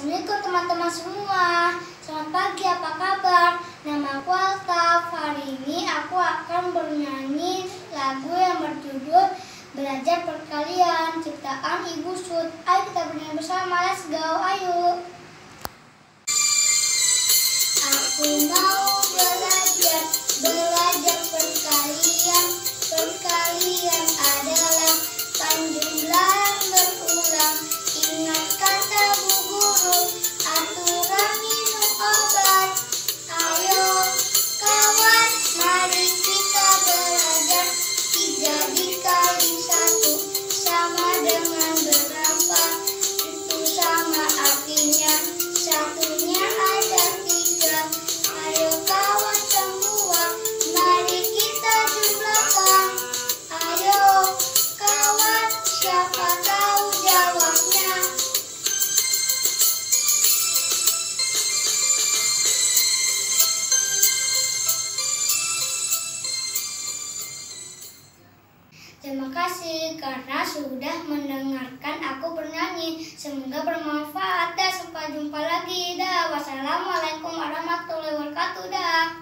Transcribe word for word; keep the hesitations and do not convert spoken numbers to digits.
Assalamualaikum teman-teman semua. Selamat pagi, apa kabar? Nama aku Altaf. Hari ini aku akan bernyanyi lagu yang berjudul Belajar Perkalian, ciptaan Ibu Sud. Ayo kita bernyanyi bersama, let's go, ayo. Aku mau belajar, belajar perkalian. Perkalian adalah panjumlah berulang. Ingat kata bu guru, aturan minum obat. Ayo kawan, mari kita belajar. Tiga dikali satu sama dengan berapa? Itu sama artinya, satunya ada tiga. Ayo kawan semua, mari kita jumlahkan. Ayo kawan, siapa tahu jawabnya? Terima kasih karena sudah mendengarkan aku bernyanyi. Semoga bermanfaat dan sampai jumpa lagi. Dah. Wassalamualaikum warahmatullahi wabarakatuh. Dah.